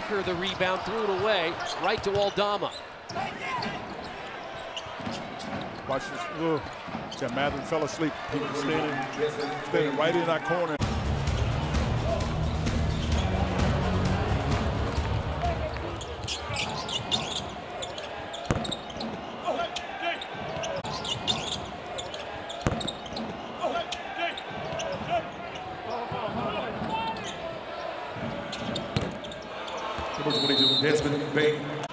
Walker the rebound, threw it away, right to Aldama. Watch this. Yeah, Mathen fell asleep. He was standing right in that corner. Number 22, DESMOND, BANE.